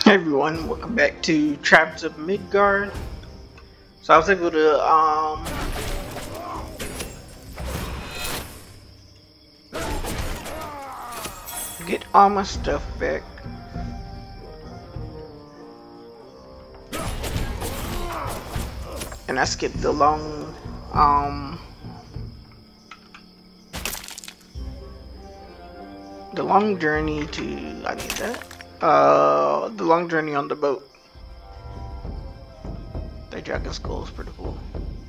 Hey everyone, welcome back to Tribes of Midgard. So I was able to get all my stuff back. And I skipped the long journey to I need that. The long journey on the boat. The dragon skull is pretty cool.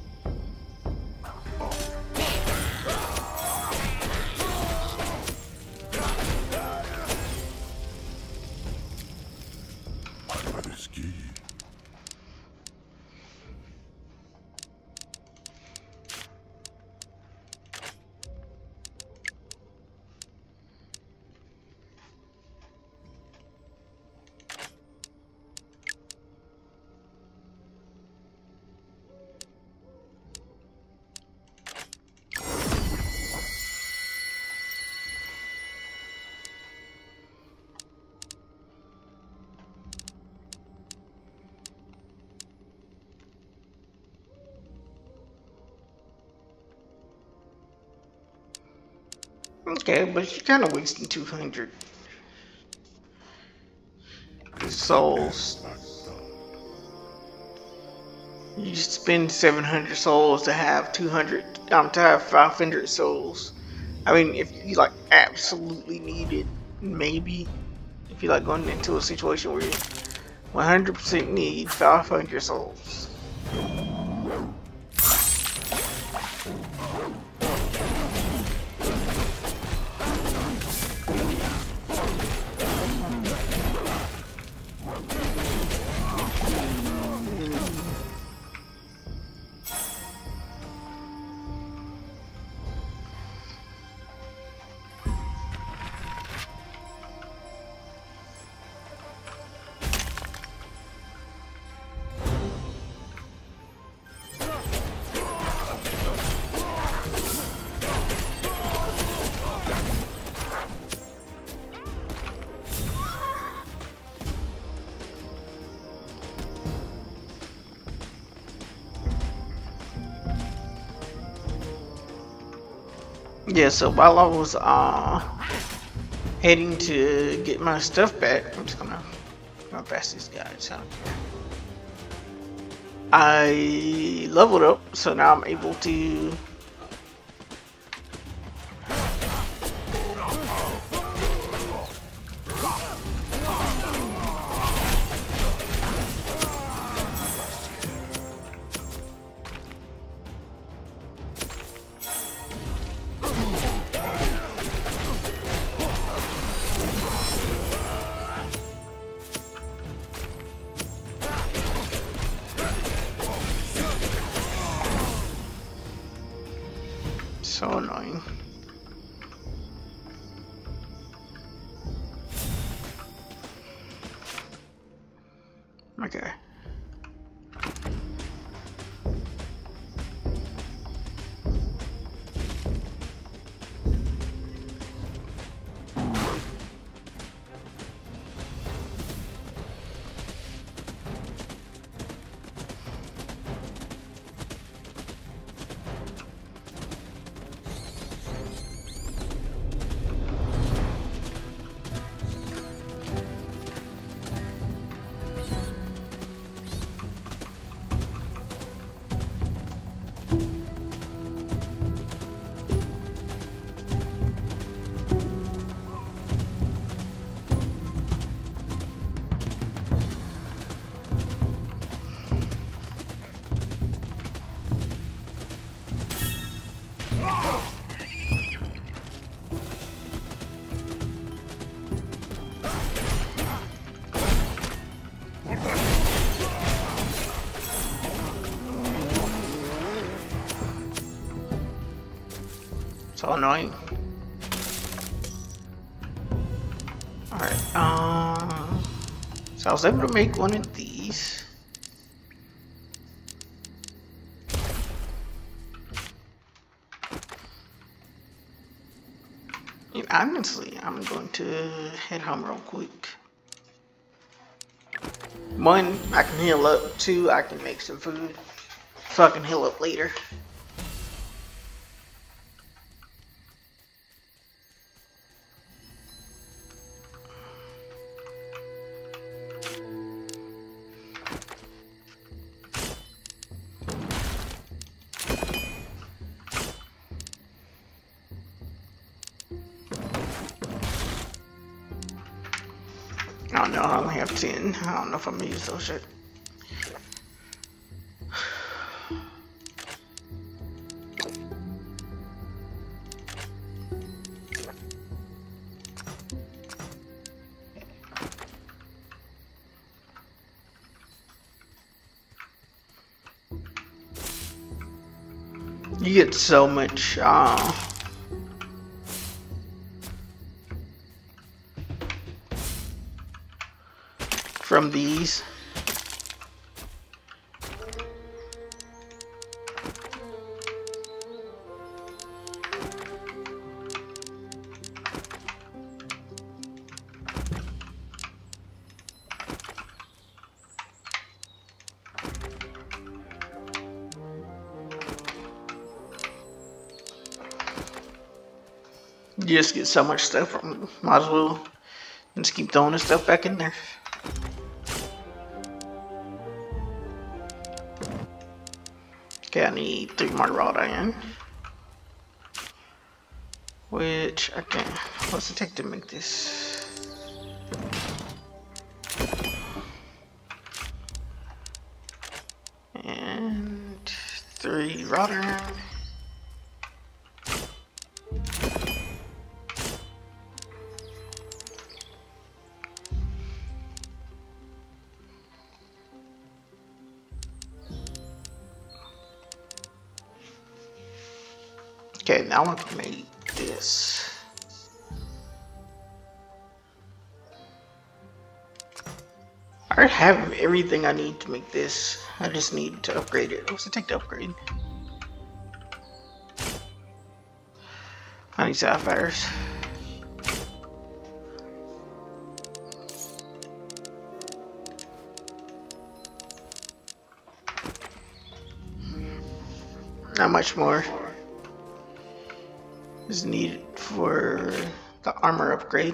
Okay, but you're kind of wasting 200 souls. You spend 700 souls to have 500 souls. I mean, if you like absolutely need it, maybe. If you like going into a situation where you 100% need 500 souls. Yeah, so while I was heading to get my stuff back, I'm just gonna pass these guys out. I leveled up, so now I'm able to so annoying. Okay. So annoying. Alright, so I was able to make one of these. And honestly, I'm going to head home real quick. One, I can heal up. Two, I can make some food so I can heal up later. I don't know, I only have 10. I don't know if I'm gonna use those shit. You get so much from these. You just get so much stuff from, might as well just keep throwing this stuff back in there. Okay, I need 3 more raw iron, which I can. What's it take to make this? And 3 raw iron. Okay, now I can make this. I already have everything I need to make this. I just need to upgrade it. What's it take to upgrade? I need sapphires. Not much more is needed for the armor upgrade.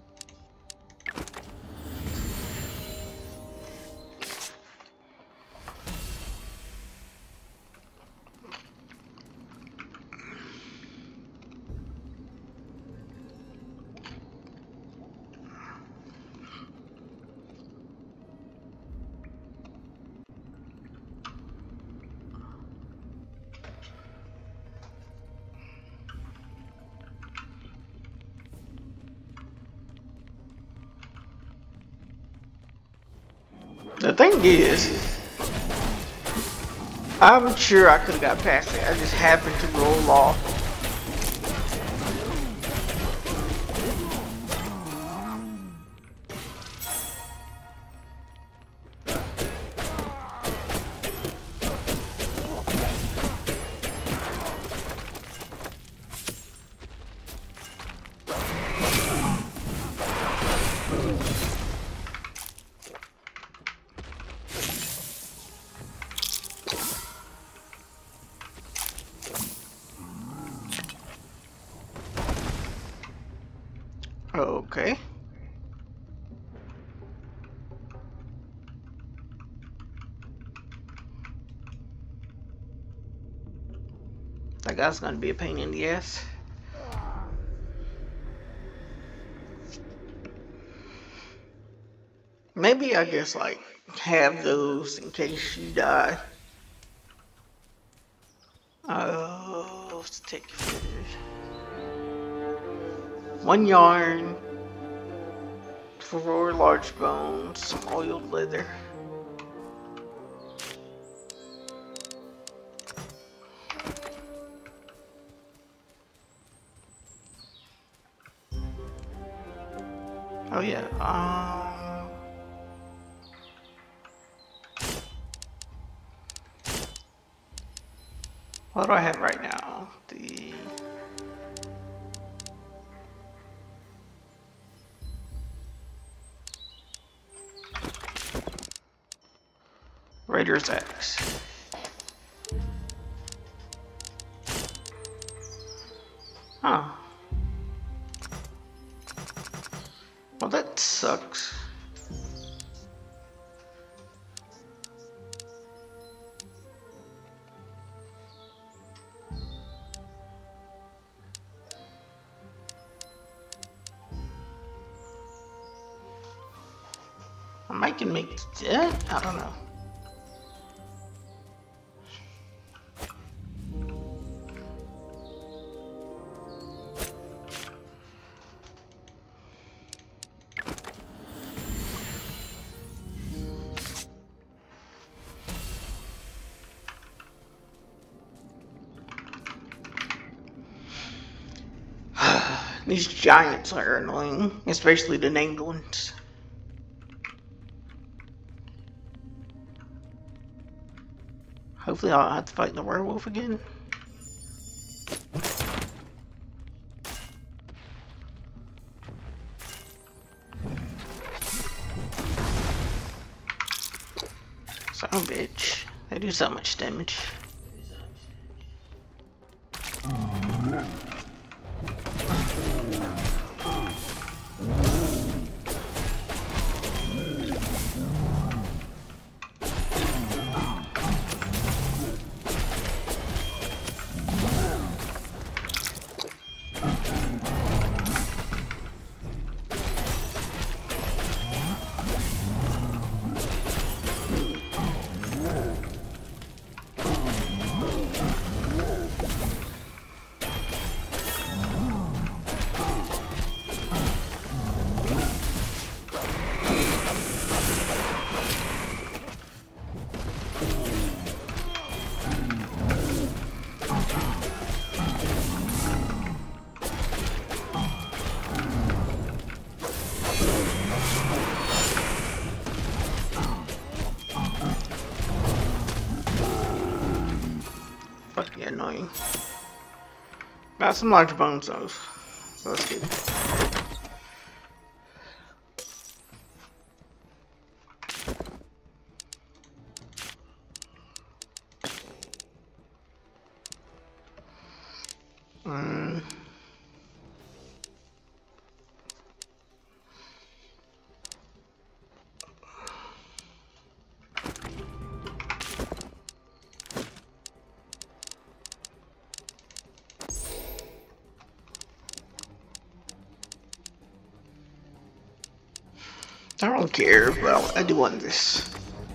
The thing is, I'm sure I could have got past it. I just happened to roll off. Okay. That guy's gonna be a pain in the ass. Maybe I just like have those in case you die. Let's take 1 yarn, 4 large bones, some oiled leather. Oh yeah, what do I have right now? Raider's Axe. Huh. Well, that sucks. I might can make it. I don't know. These giants are annoying, especially the named ones. Hopefully I'll have to fight the werewolf again. Son of a bitch. They do so much damage. Fucking annoying. Got some large bones though, so that's good. I don't care, but I do want this.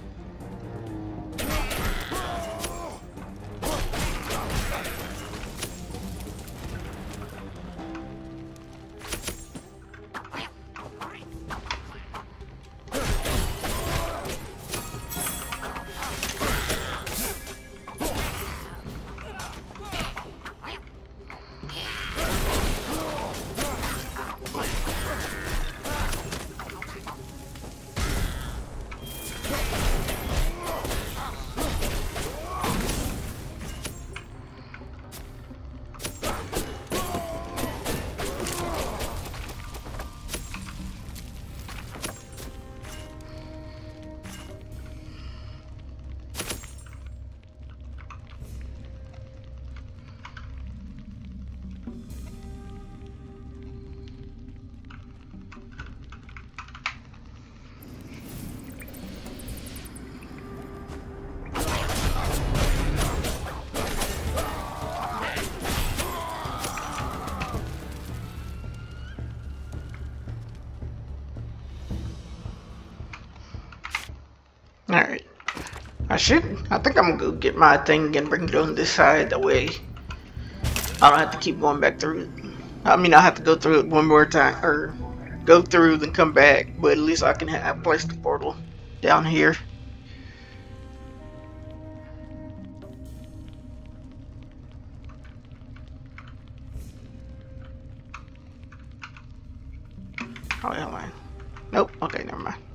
Alright. I think I'm gonna go get my thing and bring it on this side. That way I don't have to keep going back through it. I mean, I have to go through it one more time, or go through then come back, but at least I can have placed the portal down here. Oh, hell, man. Nope. Okay, never mind.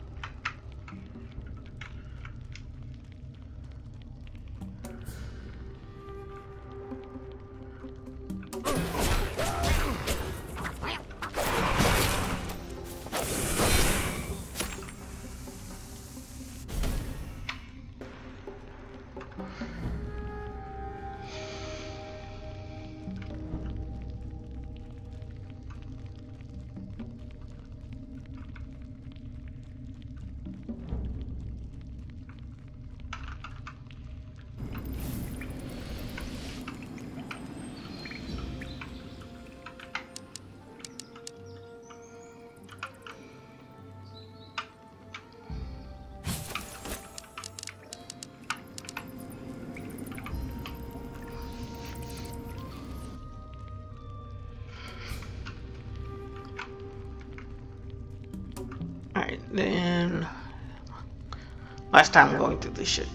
Alright, then last time I'm going through this shit.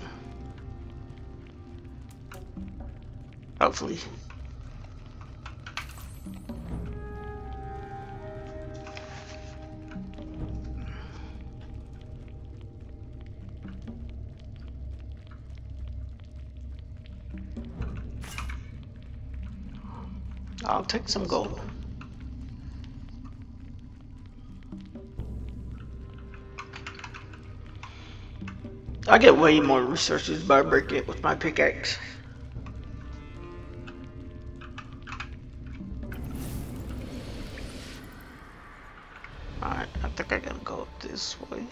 Hopefully. I'll take some gold. I get way more resources by breaking it with my pickaxe. Alright, I think I gotta go up this way.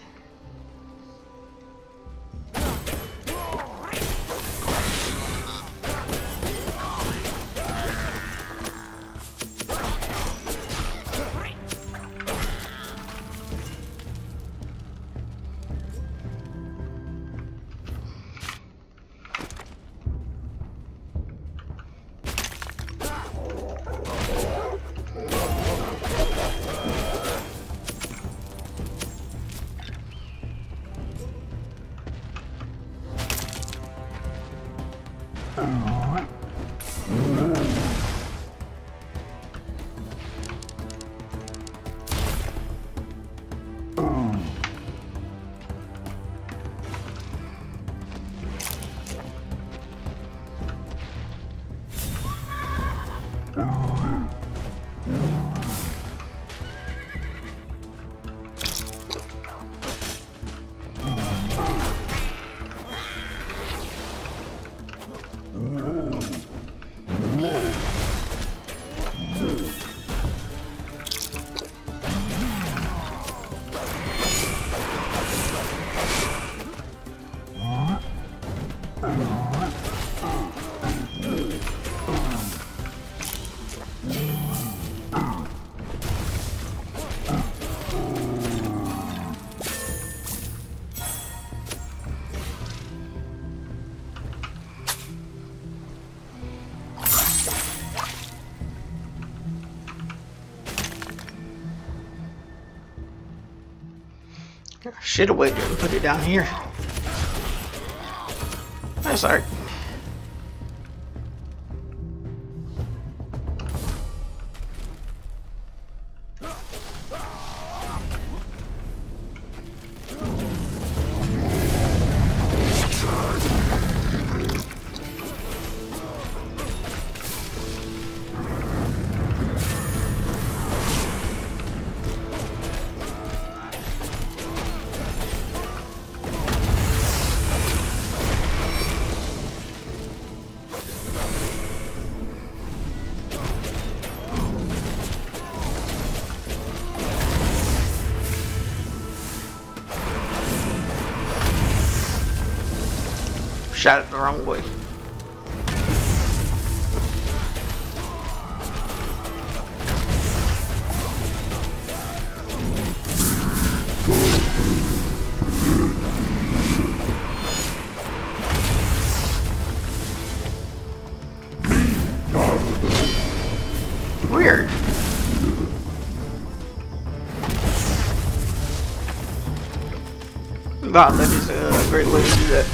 Should have waited and put it down here. That's alright. Shot it the wrong way. Weird. Wow, that is a great way to do that.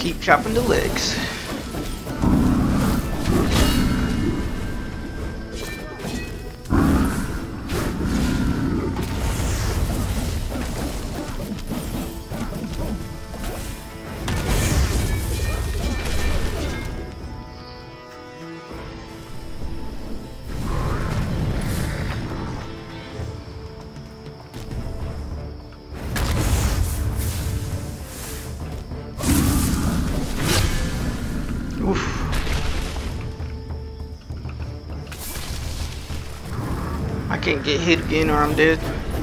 keep chopping the legs. I can't get hit again or I'm dead.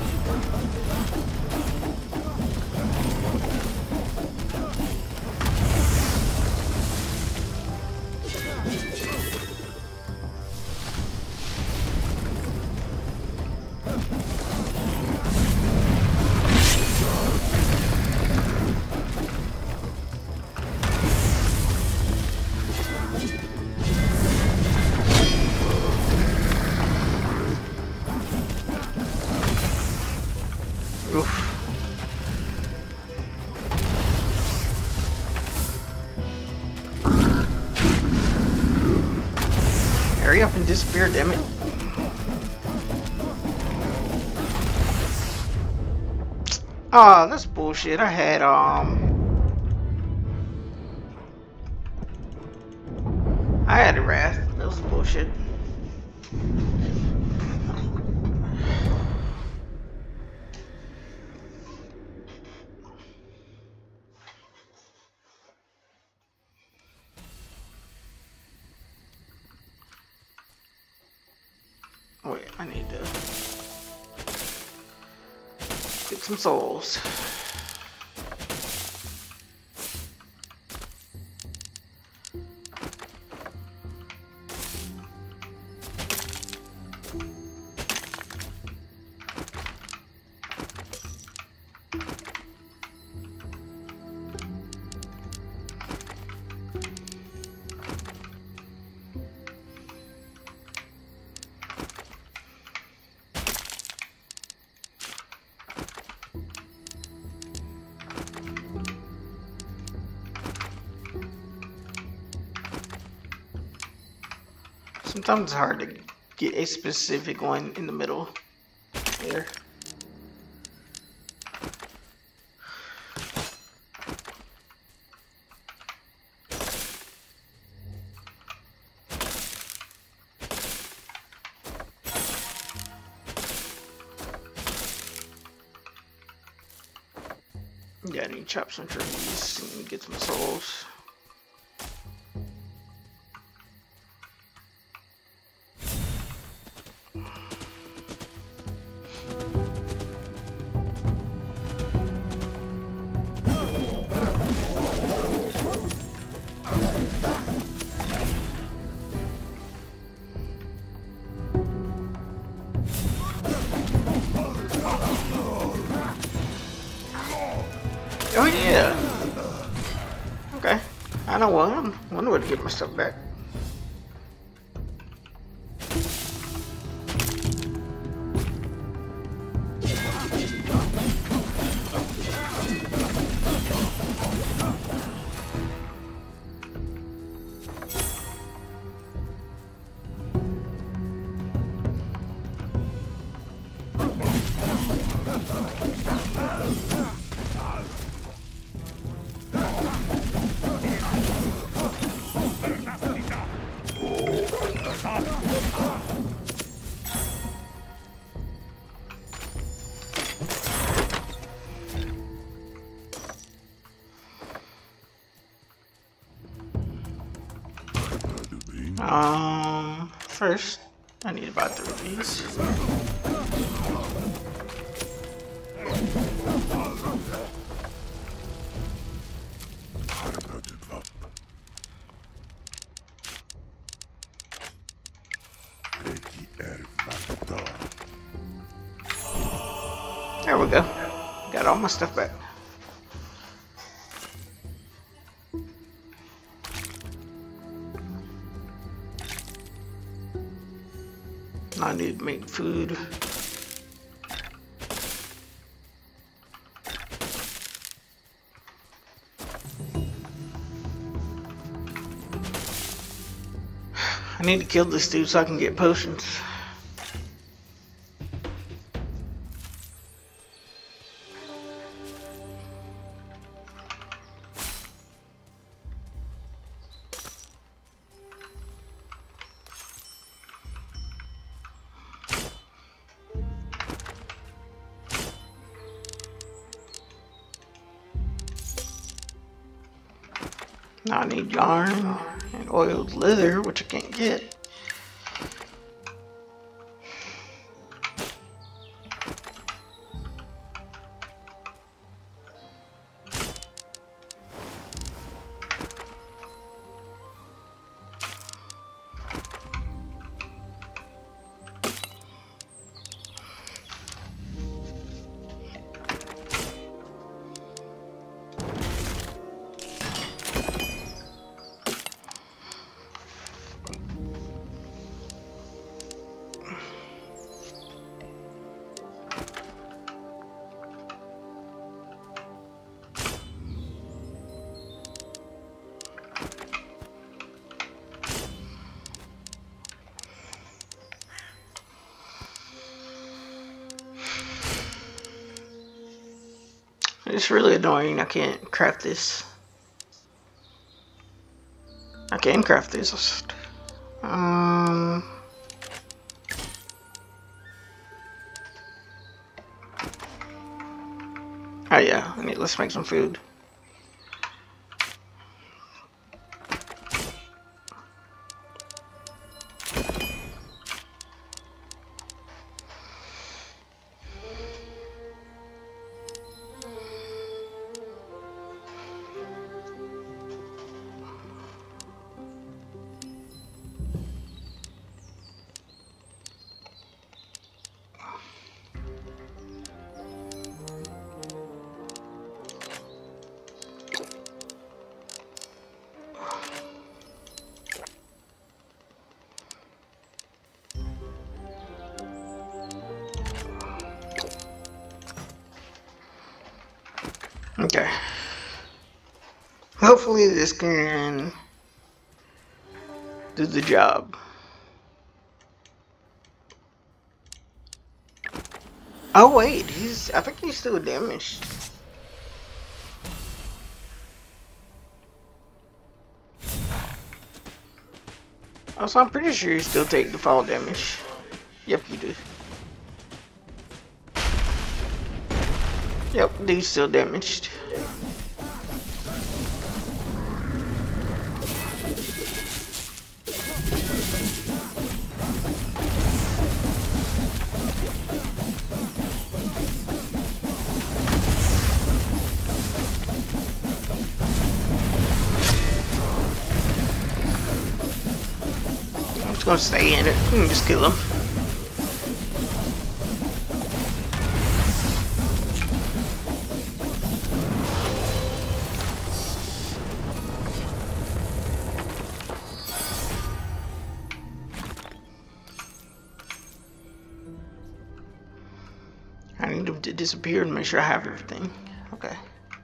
Hurry up and disappear, damn it. Ah, that's bullshit. I had a wrath. That was bullshit. Wait, I need to get some souls. Sometimes it's hard to get a specific one in the middle there. Yeah, I need to chop some trees and get some souls. Oh yeah. Okay. I know what. I wonder where to get my stuff back. First, I need about 3 of these. There we go. Got all my stuff back. I need to make food. I need to kill this dude so I can get potions. Now I need yarn and oiled leather, which I can't get. It's really annoying I can't craft this. I can craft this. Oh yeah, let's make some food. Okay. Hopefully this can do the job. Oh wait, I think he's still damaged. Also, I'm pretty sure you still take the fall damage. Yep, you do. Yep, dude's still damaged. I'm just gonna stay in it and just kill him. I need him to disappear and make sure I have everything. Okay.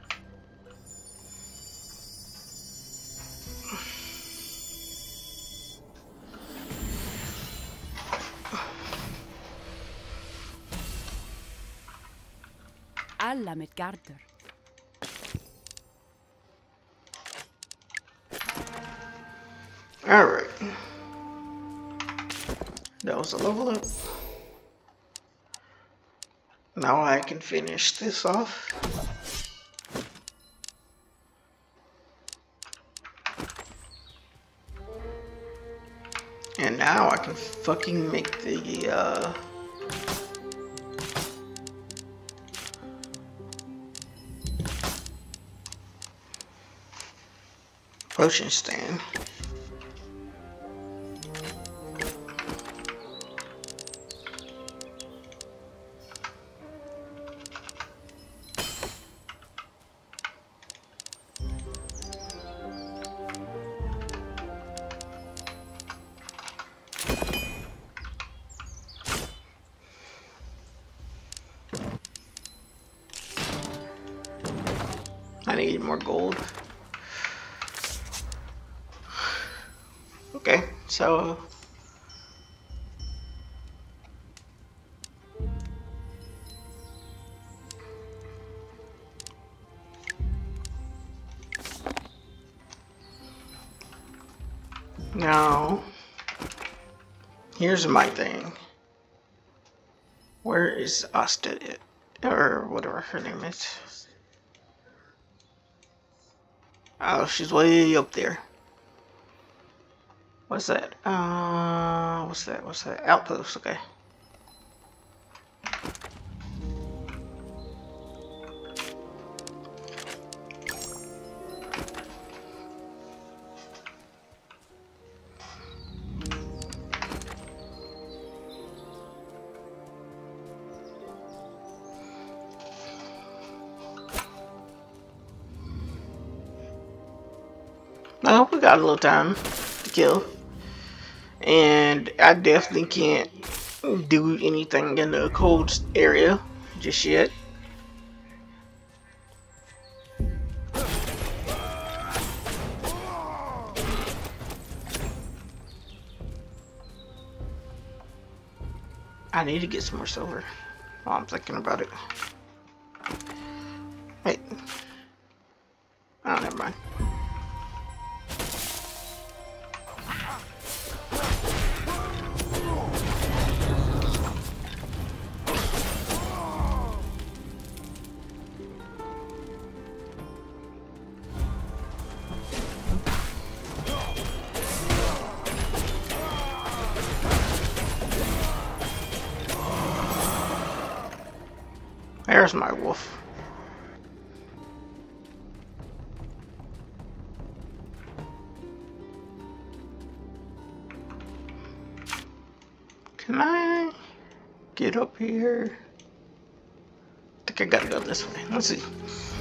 Alla mit Garter. Alright. That was a level up. Now I can finish this off. And now I can fucking make the potion stand. I need more gold. Okay. Okay, so now here's my thing. Where is Asta, or whatever her name is? Oh, she's way up there. What's that? What's that? What's that? Outpost, okay. Well, we got a little time to kill. And I definitely can't do anything in the cold area just yet. I need to get some more silver while I'm thinking about it. Wait. Oh, never mind. There's my wolf. Can I get up here? I think I gotta go this way. Let's see.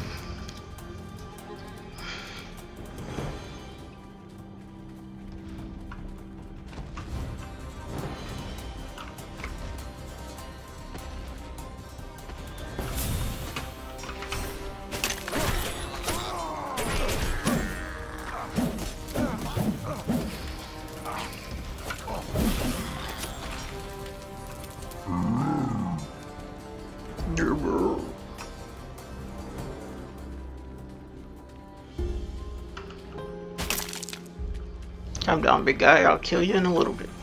Calm down, big guy. I'll kill you in a little bit.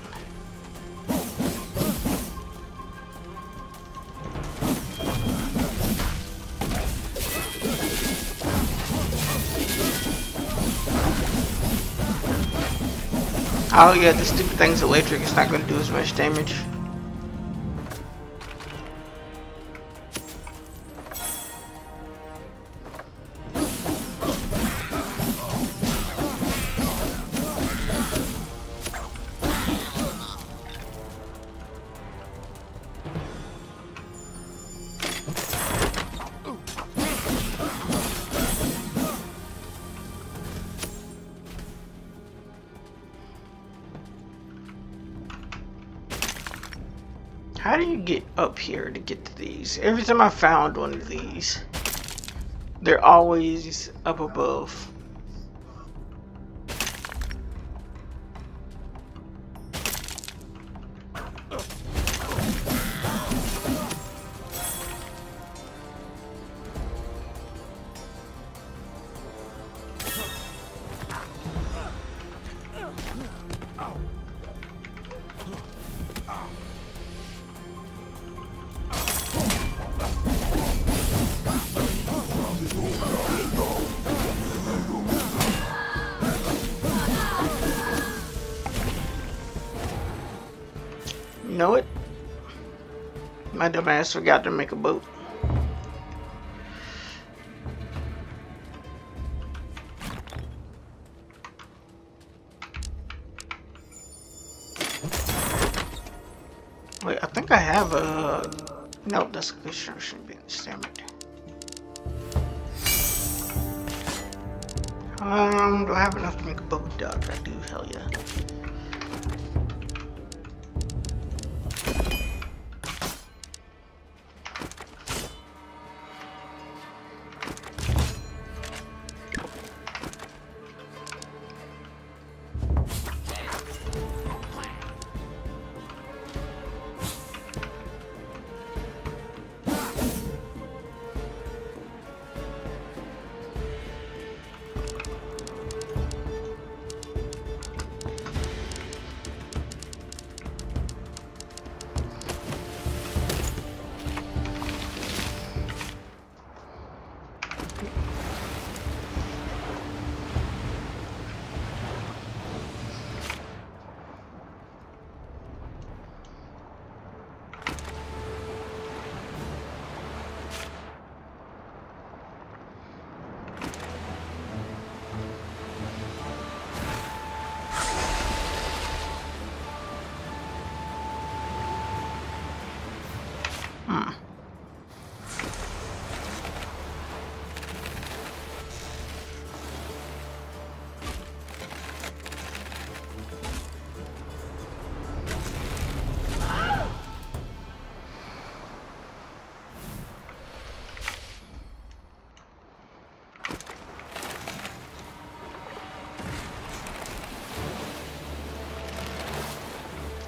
Oh yeah, this stupid thing's electric. It's not gonna do as much damage. How do you get up here to get to these? Every time I found one of these, they're always up above. You know what? My dumb ass forgot to make a boat. Wait, I think I have a... No, that's a construction bench, damn it. Do I have enough to make a boat? Dog, I do, hell yeah.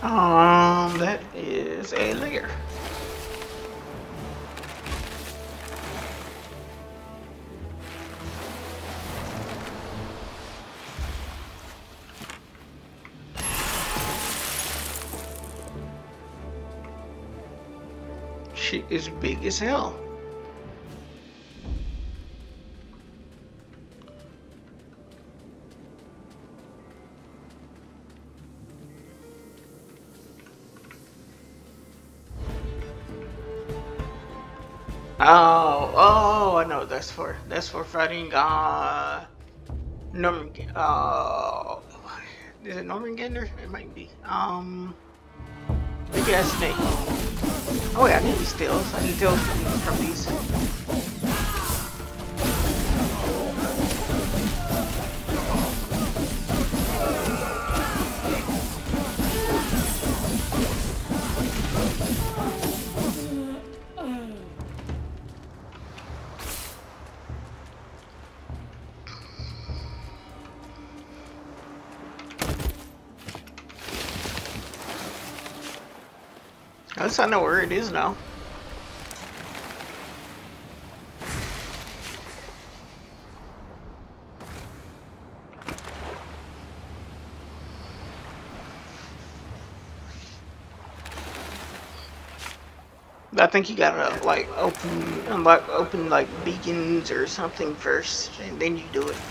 That is a layer. Shit is big as hell. Oh, I know what that's for. That's for fighting, Norman, is it Norman Gander? It might be. Maybe that's Snake. Oh yeah, I need these tails. I need tails from these. At least I know where it is now. I think you gotta like open like beacons or something first, and then you do it.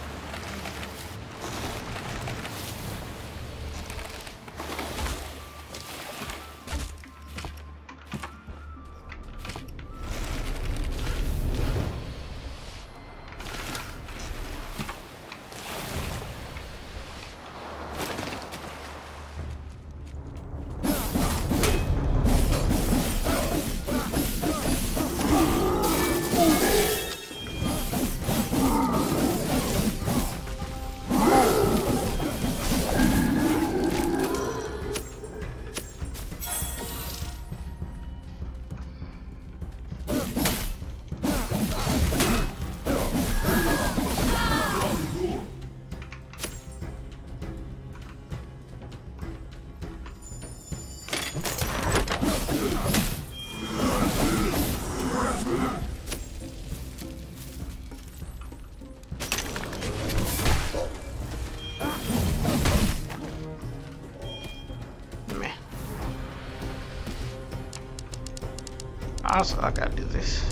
Also, I gotta do this.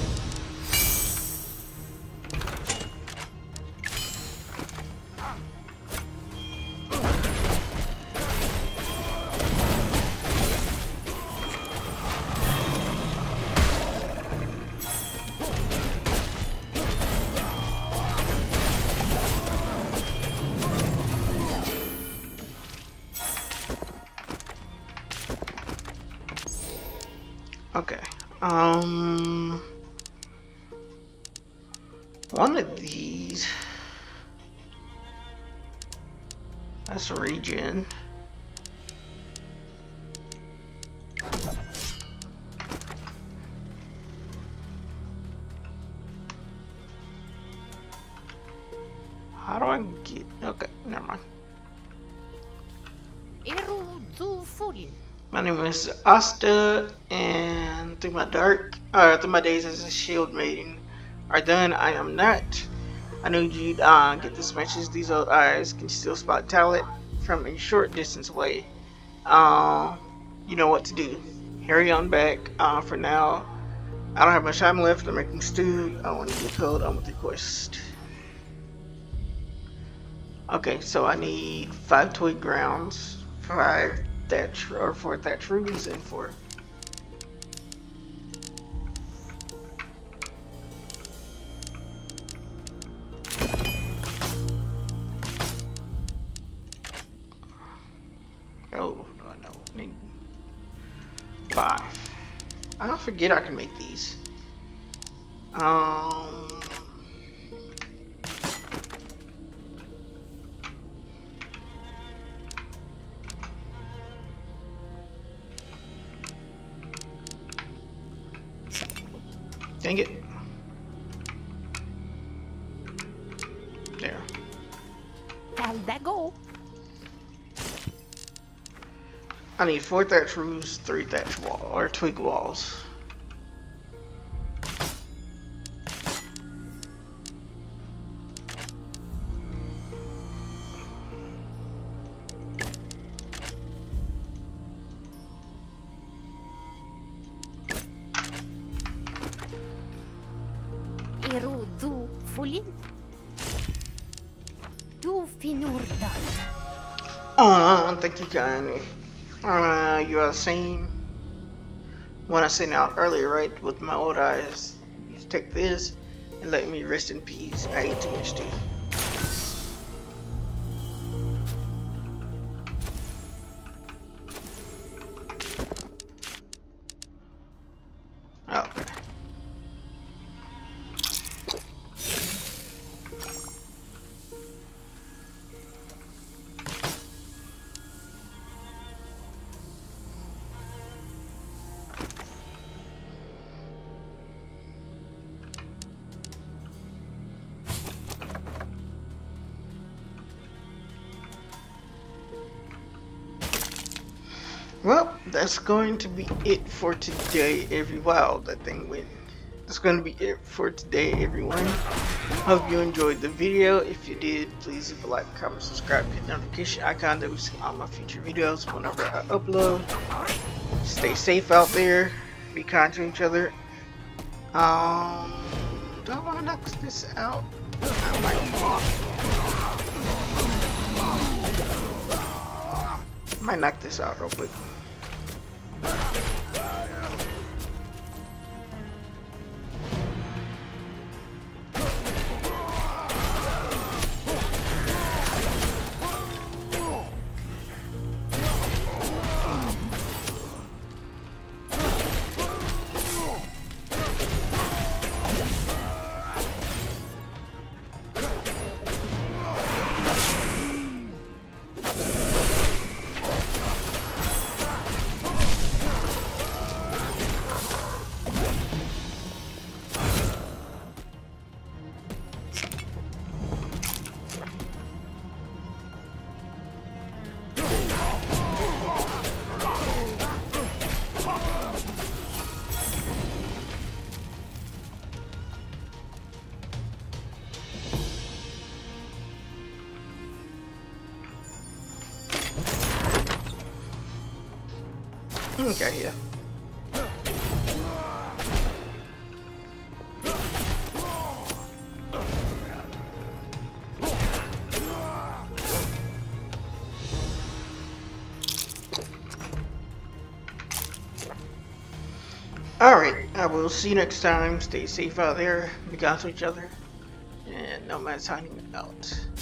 Okay. One of these. That's a regen. How do I get? Okay, never mind. My name is Asta, and through my days as a shield maiden are done, I am not. I need you to get this message. These old eyes can still spot talent from a short distance away. You know what to do. Hurry on back. For now, I don't have much time left. I'm making stew. I want to get code on with the quest. Okay, so I need 5 twig grounds, 4 thatch rubies, and 4. Oh, no, need 5. I forget I can make these. Dang it. There. How'd that go? I need 4 thatch roofs, 3 thatch wall or twig walls. Irudu fulin. Du finurdan. Thank you kindly. You are the same one I sent out earlier, right? With my old eyes. You take this and let me rest in peace. I ate too much tea. Okay. Well, that's going to be it for today, wow, that thing went. That's going to be it for today, everyone. Hope you enjoyed the video. If you did, please leave a like, comment, subscribe, hit the notification icon that we see all my future videos whenever I upload. Stay safe out there. Be kind to each other. Do I want to knock this out? I might knock this out real quick. Okay, yeah. Alright, I will see you next time. Stay safe out there. Be kind to each other. And Nomad signing out.